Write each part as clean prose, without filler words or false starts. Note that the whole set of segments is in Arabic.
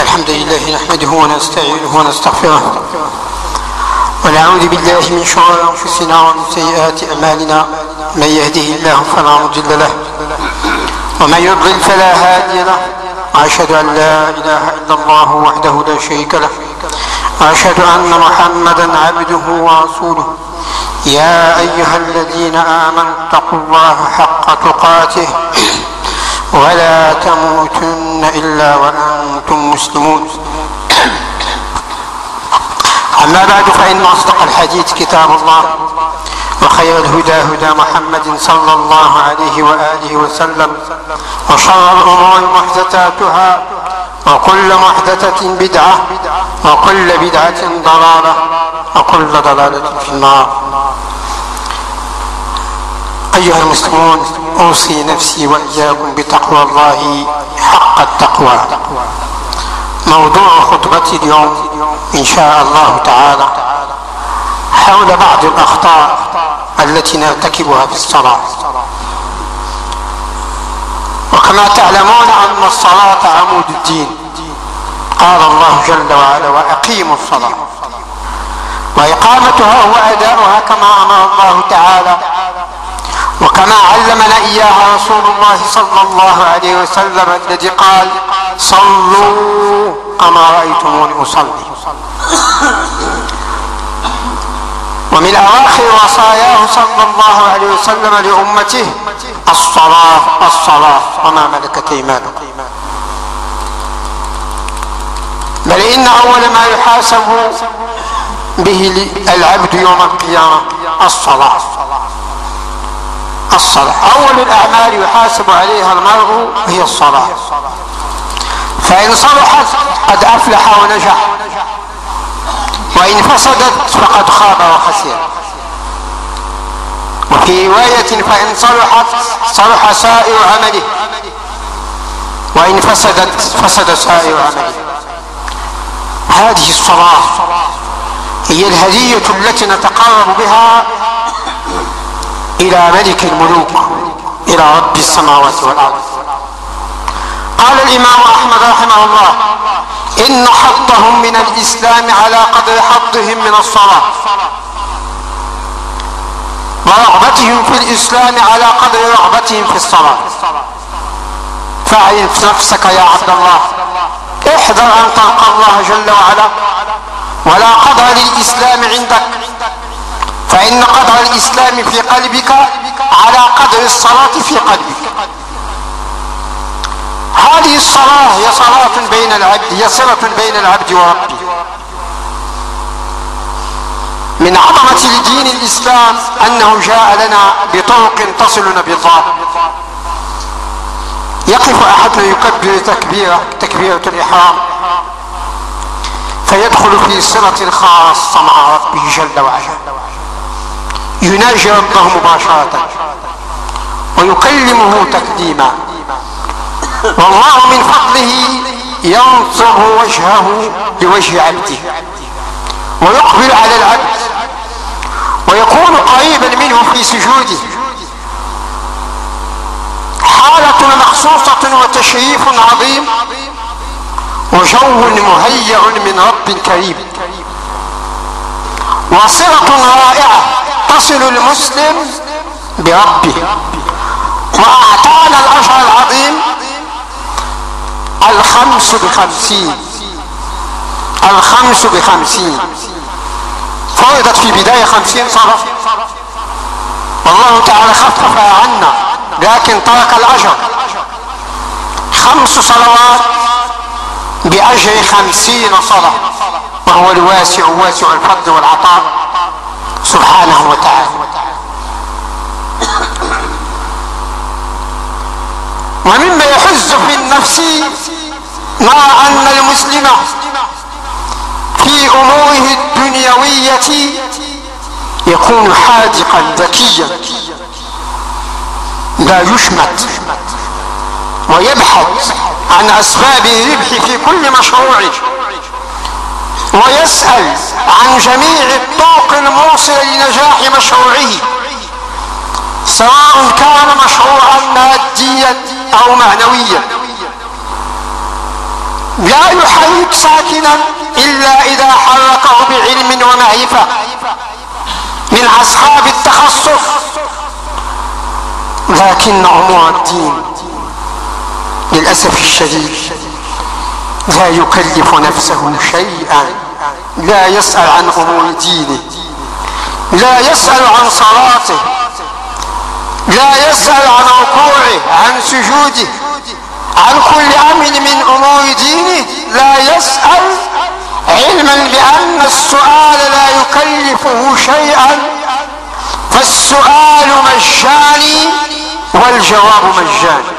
الحمد لله نحمده ونستعينه ونستغفره ونعوذ بالله من شرور أنفسنا ومن سيئات أعمالنا. من يهده الله فلا مضل له ومن يضلل فلا هادي له. وأشهد أن لا إله إلا الله وحده لا شريك له وأشهد أن محمدا عبده ورسوله. يا أيها الذين آمنوا اتقوا الله حق تقاته ولا تموتن إلا وأنتم مسلمون. أما بعد فإن أصدق الحديث كتاب الله وخير الهدى هدى محمد صلى الله عليه وآله وسلم وشر الأمور محدثاتها وكل محدثة بدعة وكل بدعة ضلالة وكل ضلالة في النار. أيها المسلمون، أوصي نفسي وإياكم بتقوى الله حق التقوى. موضوع خطبتي اليوم إن شاء الله تعالى حول بعض الأخطاء التي نرتكبها في الصلاة. وكما تعلمون أن الصلاة عمود الدين. قال الله جل وعلا: وأقيموا الصلاة. وإقامتها هو أداؤها كما أمر الله تعالى وكما علمنا إياها رسول الله صلى الله عليه وسلم الذي قال: صلوا كما رأيتموني أصلي. ومن أواخر وصاياه صلى الله عليه وسلم لأمته: الصلاة الصلاة وما ملكت أيمانكم. بل إن أول ما يحاسب به العبد يوم القيامة الصلاة. الصلاة أول الأعمال يحاسب عليها المرء هي الصلاة. فإن صلحت قد أفلح ونجح، وإن فسدت فقد خاب وخسر. وفي رواية: فإن صلحت صلح سائر عمله، وإن فسدت فسد سائر عمله. هذه الصلاة هي الهدية التي نتقرب بها إلى ملك الملوك، إلى رب السماوات والأرض. قال الإمام أحمد رحمه الله: إن حظهم من الإسلام على قدر حظهم من الصلاة، ورغبتهم في الإسلام على قدر رغبتهم في الصلاة. فاعرف نفسك يا عبد الله، احذر أن تلقى الله جل وعلا ولا قدر للإسلام عندك، فإن قدر الإسلام في قلبك على قدر الصلاة في قلبك. هذه الصلاة هي صلاة بين العبد، هي صلة بين العبد وربه. من عظمة دين الإسلام أنه جاء لنا بطرق تصلنا بالله. يقف أحدنا يكبر تكبيرة الإحرام فيدخل في صلة خاصة مع ربه جل وعلا، يناجي ربه مباشرة ويكلمه تكليما. والله من فضله ينصب وجهه لوجه عبده ويقبل على العبد ويكون قريبا منه في سجوده. حالة مخصوصة وتشريف عظيم وجو مهيأ من رب كريم، وصلة رائعة تصل المسلم بربه. وأعطانا الأجر العظيم 50 فرضت في بداية 50 صلاة، والله تعالى خففها عنا لكن ترك الأجر 5 صلوات بأجر 50 صلاة، وهو الواسع واسع الفضل والعطاء سبحانه وتعالى. ومما يحز في النفس مع أن المسلم في أموره الدنيوية يكون حاذقا ذكيا لا يشمت، ويبحث عن أسباب الربح في كل مشروع، ويسأل عن جميع الطرق الموصلة لنجاح مشروعه، سواء كان مشروعا ماديا أو معنويا. لا يحرك ساكنا إلا إذا حركه بعلم ومعرفة من أصحاب التخصص، لكن أمور الدين للأسف الشديد لا يكلف نفسه شيئا، لا يسأل عن أمور دينه، لا يسأل عن صلاته، لا يسأل عن ركوعه، عن سجوده، عن كل أمر من أمور دينه لا يسأل، علما بأن السؤال لا يكلفه شيئا، فالسؤال مجاني والجواب مجاني.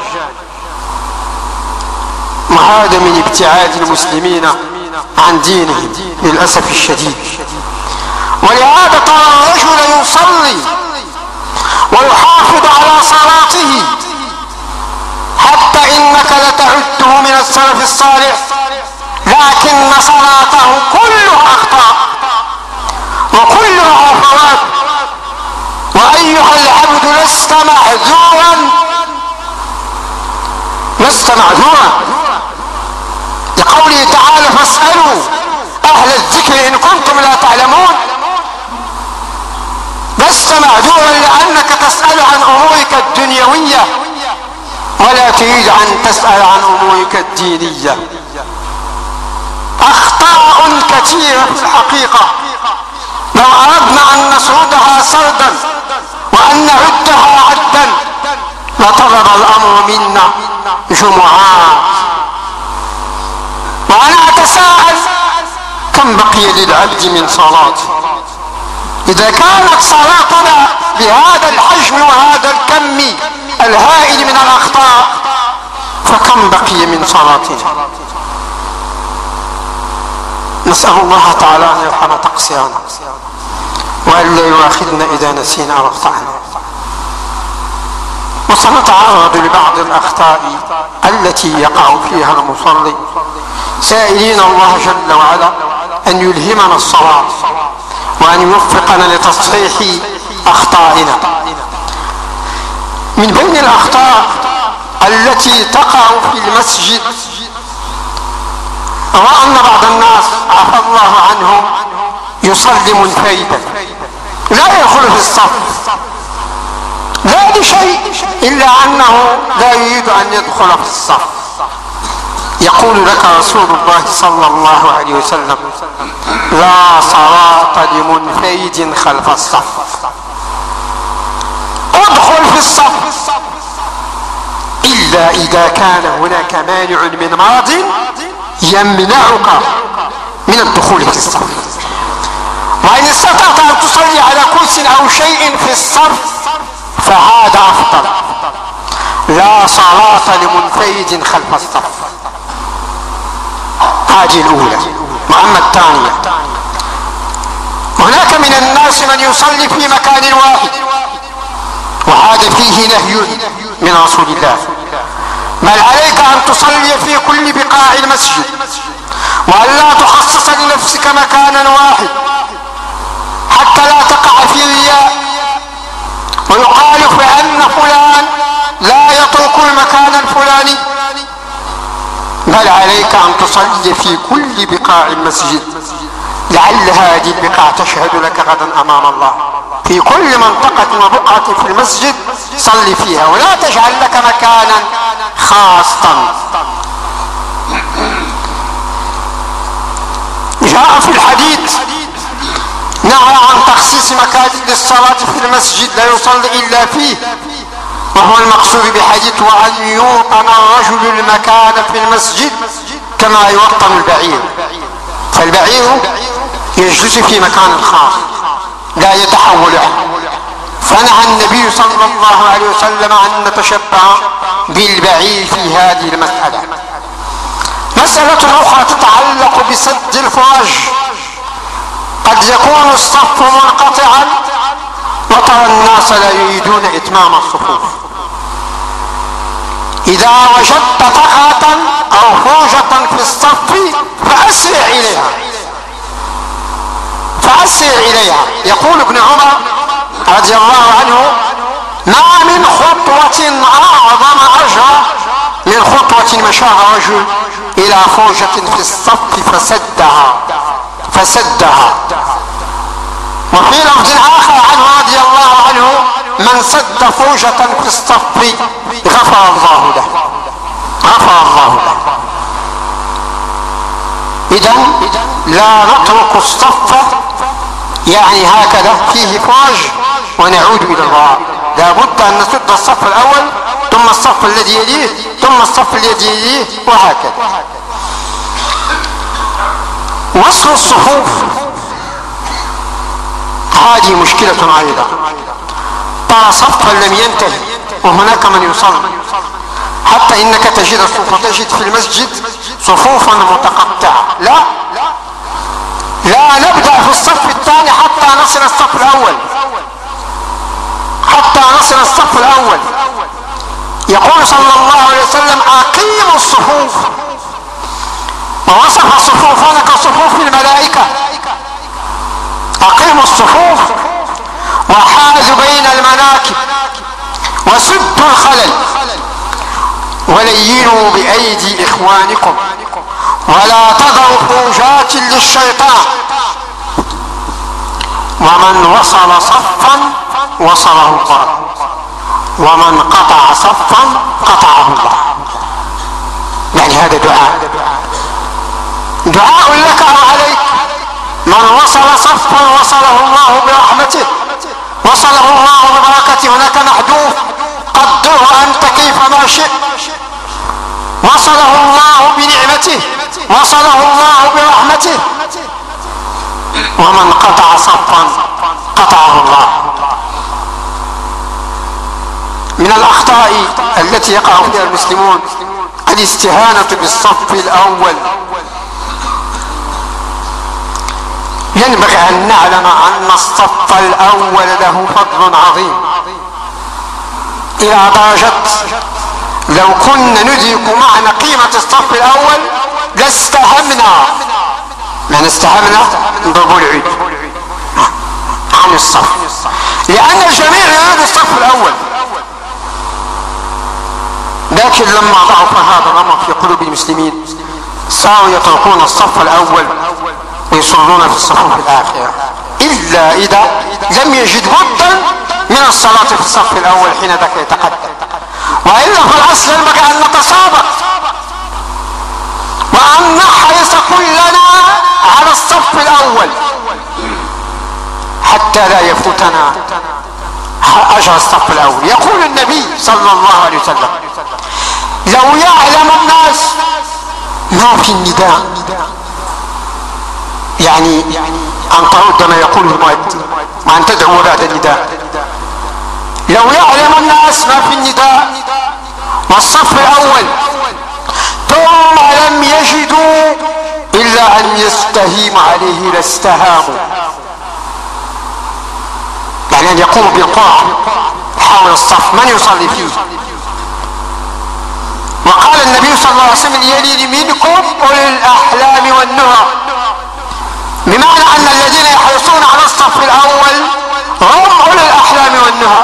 وهذا من ابتعاد المسلمين عن دينهم للأسف الشديد. ولهذا ترى الرجل يصلي ويحافظ على صلاته حتى إنك لتعده من السلف الصالح، لكن صلاته كلها أخطاء وكلها عثرات. وأيها العبد لست معذورا، لست معذورا، لقوله تعالى فاسألوا أهل الذكر إن كنتم لا تعلمون. لست معذورا لأنك تسأل عن أمورك الدنيوية ولا تريد أن تسأل عن أمورك الدينية. أخطاء كثيرة في الحقيقة، لو أردنا أن نسردها سردا وأن نعدها عدا لطلب الأمر منا جمعات. وأنا أتساءل كم بقي للعبد من صلاة؟ إذا كانت صلاتنا بهذا الحجم وهذا الكم الهائل من الأخطاء فكم بقي من صلاتنا؟ نسأل الله تعالى أن يرحم تقصيرنا وأن لا يؤاخذنا إذا نسينا أو أخطأنا. وسنتعرض لبعض الأخطاء التي يقع فيها المصلي، سائلين الله جل وعلا أن يلهمنا الصواب وأن يوفقنا لتصحيح أخطائنا. من بين الأخطاء التي تقع في المسجد وأن بعض الناس عفى الله عنهم يصلي منفردا، لا يدخل في الصف، لا لشيء إلا أنه لا يريد أن يدخل في الصف. يقول لك رسول الله صلى الله عليه وسلم لا صلاة لمنفرد خلف الصف. ادخل في الصف إلا إذا كان هناك مانع من مرض يمنعك من الدخول في الصف. وإن استطعت أن تصلي على كرسي أو شيء في الصف فهذا أفضل. لا صلاة لمنفرد خلف الصف. هذه الأولى. وأما الثانية، هناك من الناس من يصلي في مكان واحد، وهذا فيه نهي من رسول الله، بل عليك أن تصلي في كل بقاع المسجد وأن لا تخصص لنفسك مكانا واحد حتى لا تقع في رياء ويقال بأن فلان لا يترك المكان الفلاني، بل عليك أن تصلي في كل بقاع المسجد، لعل هذه البقاع تشهد لك غدا أمام الله. في كل منطقة وبقعة في المسجد صلي فيها ولا تجعل لك مكانا خاصا. جاء في الحديث نهى عن تخصيص مكان للصلاة في المسجد لا يصلي إلا فيه، وهو المقصود بحديث وأن يوطن الرجل المكان في المسجد كما يوطن البعير، فالبعير يجلس في مكان خاص لا يتحول عنه. فنهى النبي صلى الله عليه وسلم أن نتشبه بالبعير في هذه المسألة. مسألة أخرى تتعلق بسد الفرج. قد يكون الصف منقطعا وترى الناس لا يريدون إتمام الصفوف. إذا وجدت فقرة أو فرجة في الصف فأسرع إليها، فأسرع إليها. يقول ابن عمر رضي الله عنه ما من خطوة أعظم أجرا من خطوة مشاها رجل إلى فوجة في الصف فسدها. وفي لفظ آخر عنه رضي الله عنه: من سد فوجة في الصف غفر الله له. إذن لا نترك الصف يعني هكذا فيه فوج ونعود إلى الوراء، لا بد أن نسد الصف الأول ثم الصف الذي يليه ثم الصف الذي يليه وهكذا. وصل الصفوف هذه مشكلة أيضا. ترى صفا لم ينتهي وهناك من يصلي، حتى إنك تجد في المسجد صفوفا متقطعة. لا نبدأ في الصف الثاني حتى نصل الصف الأول. يقول صلى الله عليه وسلم: أقيموا الصفوف. ووصف صفوفنا كصفوف الملائكة. أقيموا الصفوف وحاذوا بين المناكب وسدوا الخلل ولينوا بأيدي إخوانكم ولا تضعوا فوجات للشيطان. ومن وصل صفا وصله الله، ومن قطع صفا قطعه الله. يعني هذا دعاء لك أو عليك. من وصل صفا وصله الله برحمته، وصله الله ببركته. هناك محذوف قدره أنت كيفما شئت. وصله الله بنعمته، وصله الله برحمته. ومن قطع صفا قطعه الله. من الأخطاء التي يقع فيها المسلمون الاستهانة بالصف الأول. ينبغي أن نعلم أن الصف الأول له فضل عظيم إلى درجة لو كنا ندرك معنى قيمة الصف الأول لاستهمنا. من استهمنا نضرب العيد عن الصف، لأن الجميع يريد الصف الأول. لكن لما ضعف هذا الأمر في قلوب المسلمين صاروا يتركون الصف الأول ويصلون في الصفوف الآخرة، إلا إذا لم يجد بدا من الصلاة في الصف الأول حين ذاك يتقدم. وإلا في الأصل ينبغي أن نتسابق وأن نحرص كلنا على الصف الأول حتى لا يفوتنا أجر الصف الأول. يقول النبي صلى الله عليه وسلم: لو يعلم الناس ما في النداء، يعني أن ترد ما يقول المؤذن وأن تدعو بعد النداء. لو يعلم الناس ما في النداء والصف الأول ثم لم يجدوا إلا أن يستهيم عليه لاستهاموا، يعني أن يقوموا بالقرعة حول الصف من يصلي فيه. وقال النبي صلى الله عليه وسلم: يلي منكم أولي الأحلام والنهى، بمعنى أن الذين يحرصون على الصف الأول هم أولي الأحلام والنهى،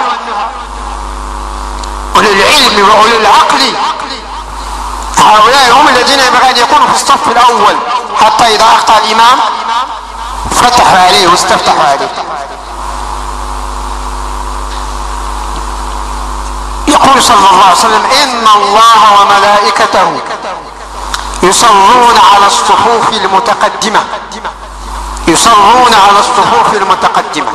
أولي العلم وأولي العقل. هؤلاء هم الذين ينبغي أن يكونوا في الصف الأول، حتى إذا أخطأ الإمام فتحوا عليه واستفتحوا عليه. يقول صلى الله عليه وسلم: إن الله وملائكته يصلون على الصفوف المتقدمة، يصلون على الصفوف المتقدمة.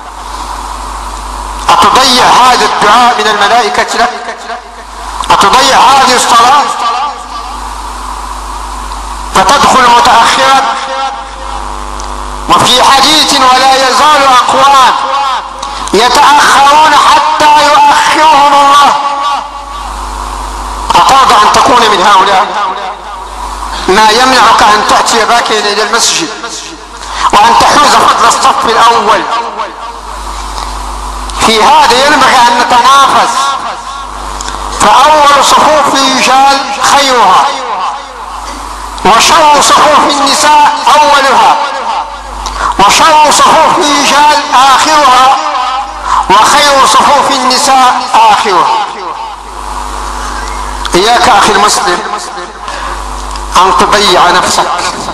أتضيع هذا الدعاء من الملائكة لك؟ أتضيع هذه الصلاة فتدخل متأخرا؟ وفي حديث: ولا يزال أقوام يتأخرون حتى يؤخرهم الله. أترضى أن تكون من هؤلاء؟ ما يمنعك أن تأتي باكرا إلى المسجد وأن تحوز فضل الصف الأول؟ في هذا ينبغي أن نتنافس، فأول صفوف الرجال خيرها، وشر صفوف النساء أولها، وشر صفوف الرجال آخرها، وخير صفوف النساء آخرها. إياك أخي المسلم أن تضيع نفسك.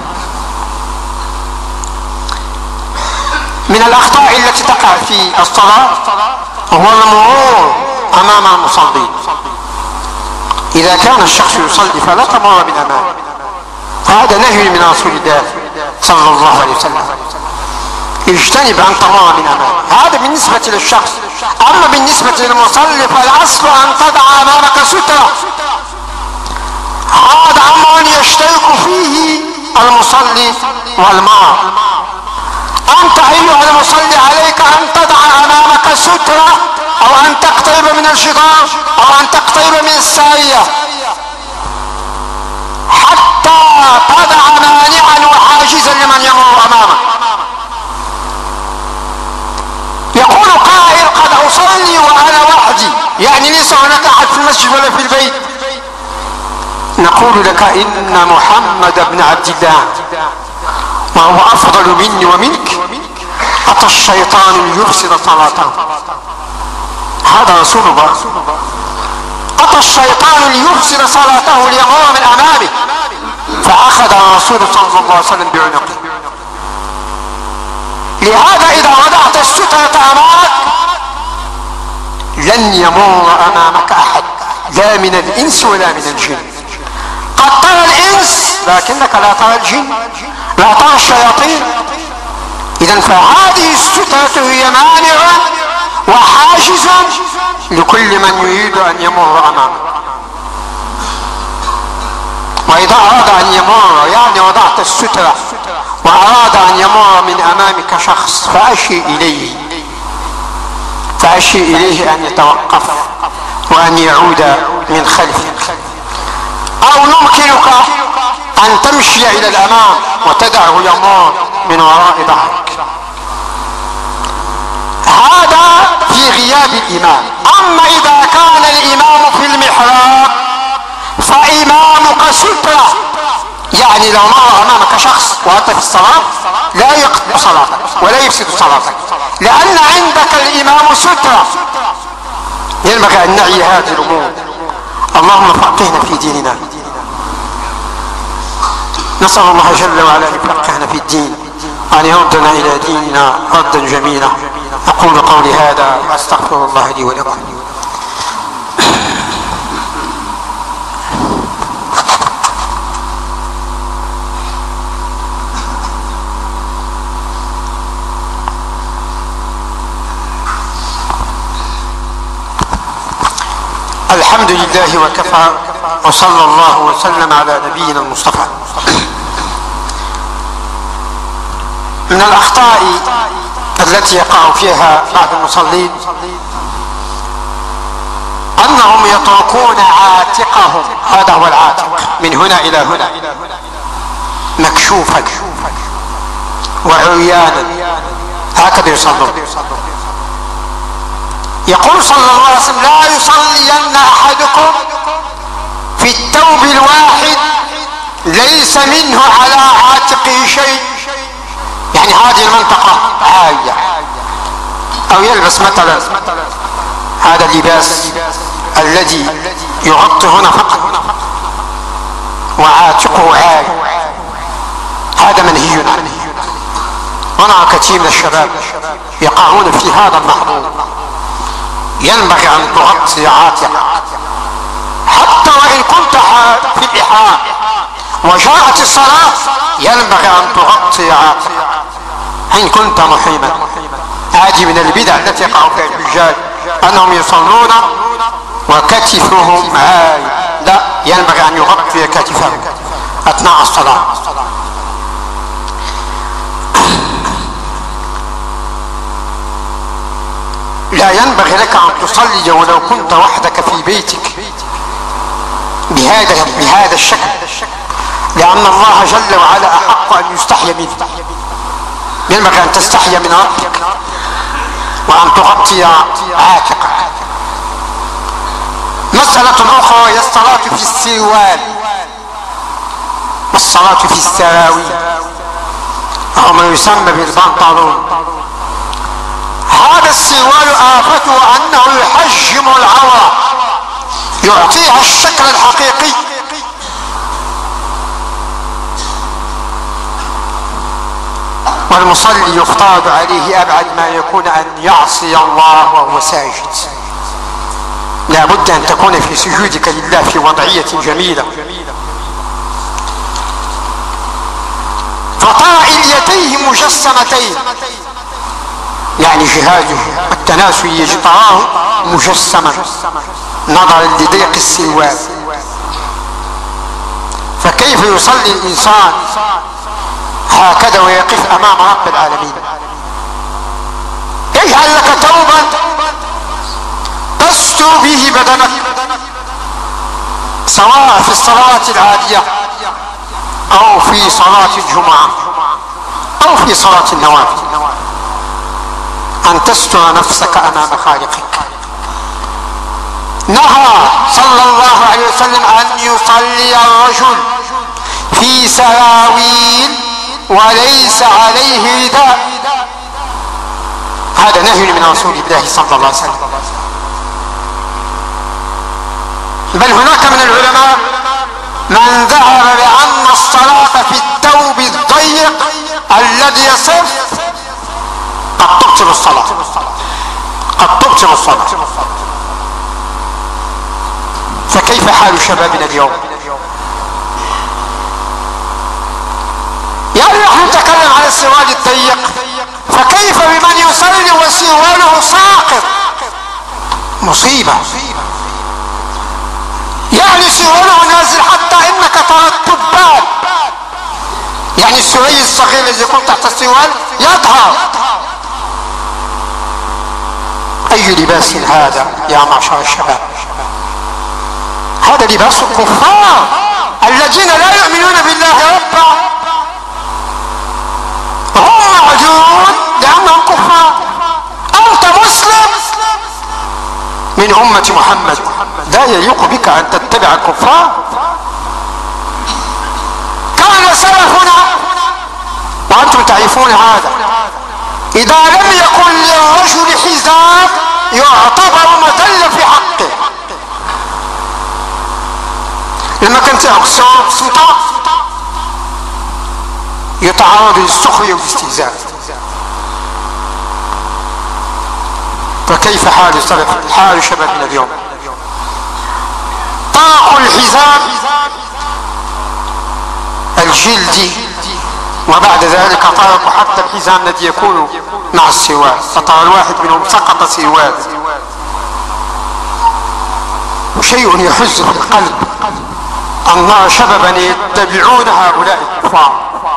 من الأخطاء التي تقع في الصلاة هو المرور أمام المصلين. إذا كان الشخص يصلي فلا تمر من أمامه، هذا نهي من رسول الله صلى الله عليه وسلم، اجتنب أن تمر من أمامه. هذا بالنسبة للشخص. أما بالنسبة للمصلي فالأصل أن تضع أمامك سترة. هذا أمر يشترك فيه المصلي والمرأة. أنت أيها المصلي عليك أن تضع أمامك سترة، أو أن تقترب من الجدار، أو أن تقترب من السارية، حتى تضع مانعا وحاجزا لمن يمر أمامك. يقول قائل قد أصلي وأنا وحدي، يعني ليس هناك أحد في المسجد ولا في البيت. نقول لك إن محمد بن عبد الله وهو أفضل مني ومنك أتى الشيطان ليفسد صلاته. هذا رسول الله. أتى الشيطان ليفسد صلاته ليمر من أمامه، فأخذ الرسول صلى الله عليه وسلم بعنقه. لهذا إذا وضعت السترة أمامك لن يمر أمامك أحد، لا من الإنس ولا من الجن. قد ترى الإنس لكنك لا ترى الجن، لا ترى الشياطين. إذن فهذه السترة هي مانع وحاجز لكل من يريد أن يمر أمامك. وإذا أراد أن يمر، يعني وضعت السترة وأراد أن يمر من أمامك شخص، فأشي إليه أن يتوقف وأن يعود من خلفك، أو يمكنك أن تمشي إلى الأمام وتدعه يمر من وراء ظهرك. هذا في غياب الإمام. أما إذا كان الإمام في المحراب فإمامك سترة، يعني لو مر أمامك شخص وأنت في الصلاة لا يقطع صلاتك ولا يفسد صلاتك، لأن عندك الإمام سترة. ينبغي أن نعي هذه الأمور. اللهم فقهنا في ديننا. نسأل الله جل وعلا أن يفقهنا في الدين، أن يردنا إلى ديننا ردا جميلا. أقول قولي هذا وأستغفر الله لي ولكم. الحمد لله وكفى، وصلى الله وسلم على نبينا المصطفى. من الأخطاء التي يقع فيها بعض المصلين أنهم يتركون عاتقهم، هذا هو العاتق، من هنا إلى هنا مكشوفا وعريانا، هكذا يصلون. يقول صلى الله عليه وسلم: لا يصلين أحدكم في الثوب الواحد ليس منه على عاتقه شيء، يعني هذه المنطقة عارية، أو يلبس مثلا هذا اللباس الذي يغطي هنا فقط وعاتقه عاري، هذا منهي عنه. هنا كثير من الشباب يقعون في هذا المحظور. ينبغي أن تغطي عاتقك حتى وإن كنت في الإحرام وجاءت الصلاة، ينبغي أن تغطي عاتقك إن كنت محرما. هذه من البدع التي يقع فيها الحجاج، أنهم يصلون وكتفهم عاري. لا، ينبغي أن يغطي كتفه أثناء الصلاة. لا ينبغي لك أن تصلي ولو كنت وحدك في بيتك بهذا الشكل، لأن الله جل وعلا أحق أن يستحي منه. ينبغي أن تستحي من ربك وأن تغطي عاتقك. مسألة أخرى هي الصلاة في السروال والصلاة في السراويل أو ما يسمى بالبنطلون. هذا السروال آفته أنه يحجم العورة، يعطيها الشكل الحقيقي. والمصلي يفترض عليه أبعد ما يكون أن يعصي الله وهو ساجد. لا بد أن تكون في سجودك لله في وضعية جميلة. فترى اليتيه مجسمتين، يعني جهاده التناسلي تراه مجسما نظرا لضيق السروال. فكيف يصلي الإنسان هكذا ويقف أمام رب العالمين؟ اجعل لك ثوبا تستر به بدنك، سواء في الصلاة العادية أو في صلاة الجمعة أو في صلاة النوافل، أن تستر نفسك أمام خالقك. نهى صلى الله عليه وسلم أن يصلي الرجل في سراويل وليس عليه رداء. هذا نهي من رسول الله صلى الله عليه وسلم. بل هناك من العلماء من ذهب بأن الصلاة في الثوب الضيق الذي يصف قد تبطل الصلاة، قد تبطل الصلاة. فكيف حال شبابنا اليوم؟ يعني نحن نتكلم على السروال الضيق، فكيف بمن يصلي وسرواله ساقط؟ مصيبة. يعني سرواله نازل حتى انك ترى التبان، يعني السري الصغير الذي يكون تحت السروال يظهر. اي لباس هذا يا معشر الشباب؟ هذا لباس الكفار الذين لا يؤمنون بالله ربا، هم معذورون لانهم كفار. انت مسلم من امة محمد، لا يليق بك ان تتبع الكفار. كان سلفنا وانتم تعرفون هذا، اذا لم يكن للرجل حزام يعتبر مذلة في حقه. لما كنت اقصر سلطان يتعرض للسخرية والاستهزاء. فكيف حال شبابنا اليوم؟ طاقوا الحزام الجلدي وبعد ذلك طرقوا حتى الحزام الذي يكون مع السواد، فترى الواحد منهم سقط سواد. شيء يحز في القلب أن نرى شبابا يتبعون هؤلاء الكفار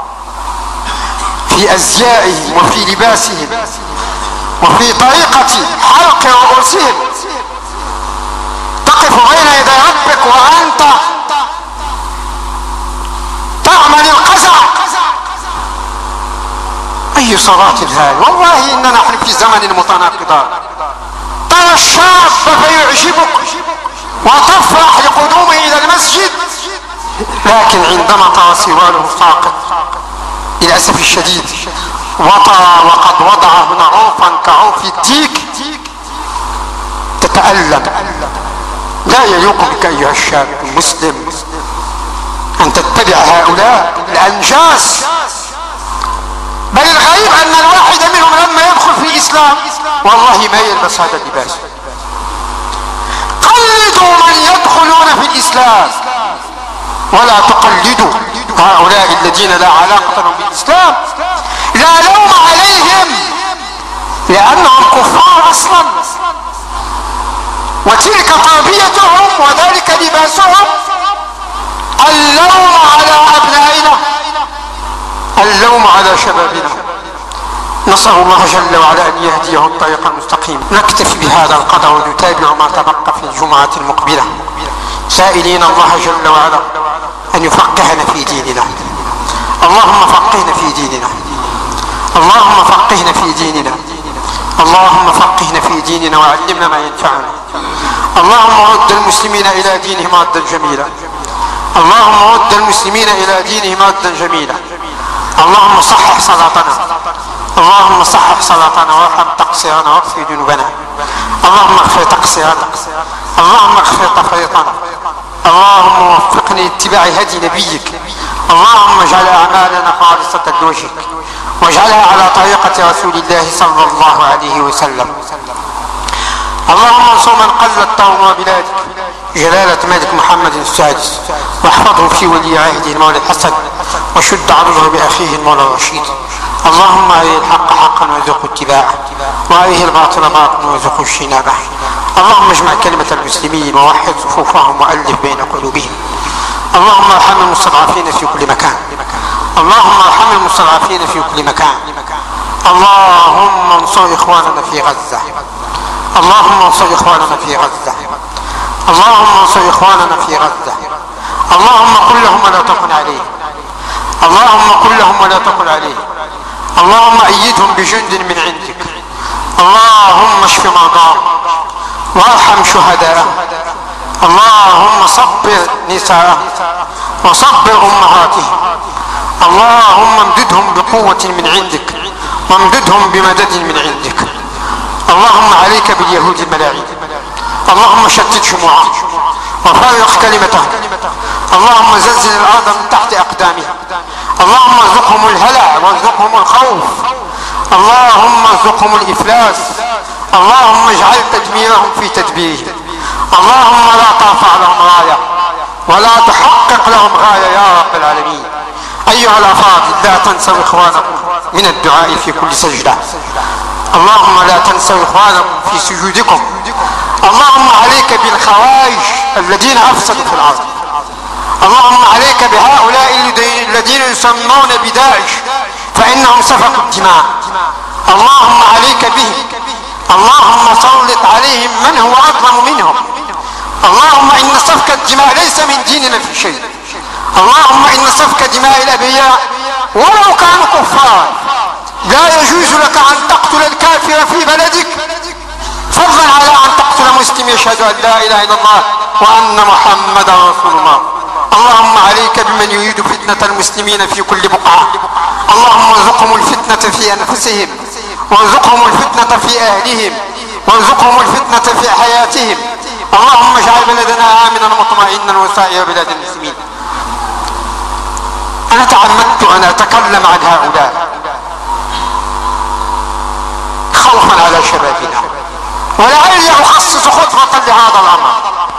في أزيائهم وفي لباسهم وفي طريقة حلق رؤوسهم. تقف بين يدي ربك وأنت تعمل القزع. أي صلاة هذه؟ والله إننا نحن في زمن متناقضات. ترى الشاب فيعجبك وتفرح لقدومه إلى المسجد، لكن عندما ترى سرواله ساقط للأسف الشديد وترى وقد وضع هنا عوفا كعوف الديك تتألم. لا يليق بك أيها الشاب المسلم أن تتبع هؤلاء الأنجاس. بل الغريب أن الواحد منهم لما يدخل في الإسلام والله ما يلبس هذا اللباس. قلدوا من يدخلون في الإسلام ولا تقلدوا هؤلاء الذين لا علاقة لهم بالإسلام. لا لوم عليهم لأنهم كفار أصلا، وتلك تربيتهم وذلك لباسهم. اللوم على أبنائنا، اللوم على شبابنا. نسأل الله جل وعلا أن يهديه الطريق المستقيم. نكتفي بهذا القدر ونتابع ما تبقى في الجمعة المقبلة، سائلين الله جل وعلا أن يفقهنا في ديننا. اللهم فقهنا في ديننا، اللهم فقهنا في ديننا، اللهم فقهنا في ديننا وعلمنا ما ينفعنا. اللهم رد المسلمين إلى دينهم ردا جميلا، اللهم رد المسلمين إلى دينهم ردا جميلا. اللهم صحح صلاتنا، اللهم صحح صلاتنا وارحم تقصيرنا واغفر ذنوبنا. اللهم اغفر تقصيرنا، اللهم اغفر تفريطنا، اللهم وفقني لاتباع هدي نبيك. اللهم اجعل اعمالنا خالصة لوجهك، واجعلها على طريقة رسول الله صلى الله عليه وسلم. اللهم انصر من قلت طوم بلادك جلالة ملك محمد السادس، واحفظه في ولي عهده المولى الحسن، وشد عضده باخيه المولى الرشيد. اللهم اريه الحق حقا وارزقه اتباعه، واريه الباطل باطلا وارزقه اجتنابه. اللهم اجمع كلمة المسلمين ووحد صفوفهم والف بين قلوبهم. اللهم ارحم المستضعفين في كل مكان، اللهم ارحم المستضعفين في كل مكان. اللهم انصر اخواننا في غزة، اللهم انصر اخواننا في غزة، اللهم انصر اخواننا في غزة. اللهم قل لهم ولا تكن عليهم، اللهم قل لهم ولا تكن عليهم. اللهم ايدهم بجند من عندك. اللهم اشف مرضاهم وارحم شهداءهم. اللهم صبر نساءهم وصبر امهاتهم. اللهم امددهم بقوة من عندك، وامددهم بمدد من عندك. اللهم عليك باليهود الملاعين، اللهم شتت جموعهم وفرق كلمتهم. اللهم زلزل الارض من تحت اقدامهم. اللهم ارزقهم الهلع وارزقهم الخوف. اللهم ارزقهم الافلاس. اللهم اجعل تدميرهم في تدبيرهم. اللهم لا ترفع لهم رايه ولا تحقق لهم غايه يا رب العالمين. ايها الافاضل، لا تنسوا اخوانكم من الدعاء في كل سجده. اللهم لا تنسوا اخوانكم في سجودكم. اللهم عليك بالخوارج الذين افسدوا في الارض. اللهم عليك بهؤلاء الذين يسمون بداعش، فانهم سفكوا الدماء. اللهم عليك بهم. اللهم سلط عليهم من هو اظلم منهم. اللهم ان سفك الدماء ليس من ديننا في شيء. اللهم ان سفك دماء الابرياء ولو كانوا كفار لا يجوز لك ان تقتل الكافر في بلدك، فضلا على ان تقتل مسلم يشهد ان لا اله الا الله وان محمدا رسول الله. اللهم عليك بمن يريد فتنة المسلمين في كل بقعة. اللهم ارزقهم الفتنة في انفسهم، وارزقهم الفتنة في اهلهم، وارزقهم الفتنة في حياتهم. اللهم اجعل بلدنا امنا مطمئنا وسائر بلاد المسلمين. انا تعمدت ان اتكلم عن هؤلاء خوفا على شبابنا، ولعلي اخصص خطبة لهذا الامر.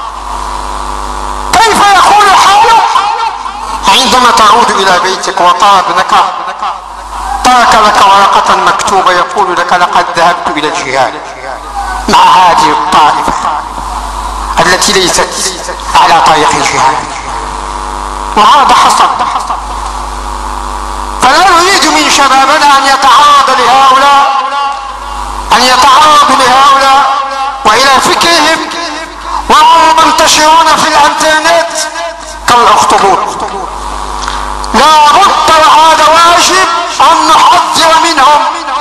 كيف يكون الحال عندما تعود الى بيتك وترى ابنك ترك لك ورقة مكتوبة يقول لك لقد ذهبت الى الجهاد مع هذه الطائفة التي ليست على طريق الجهاد؟ وهذا حصل. فلا نريد من شبابنا ان يتعرض لهؤلاء، ان يتعرضوا لهؤلاء والى فكرهم وهم منتشرون في الانترنت كالاخطبوط. لا بد وهذا واجب ان نحذر منهم.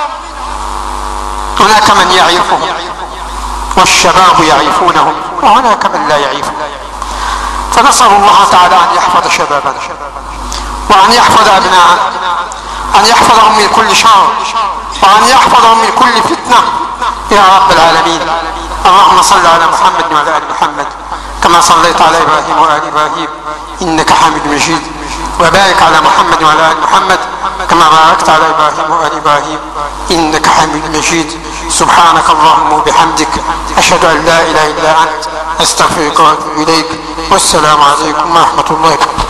هناك من يعرفهم والشباب يعرفونهم، وهناك من لا يعرفهم. فنسأل الله تعالى ان يحفظ شبابنا وان يحفظ ابناءنا، ان يحفظهم من كل شر، وان يحفظهم من كل فتنة يا رب العالمين. اللهم صل على محمد وعلى ال محمد كما صليت على ابراهيم وآل ابراهيم انك حميد مجيد، وبارك على محمد وعلى ال محمد كما باركت على ابراهيم وآل ابراهيم انك حميد مجيد. سبحانك اللهم وبحمدك، اشهد ان لا اله الا انت، استغفرك واتوب اليك. والسلام عليكم ورحمة الله وبركاته.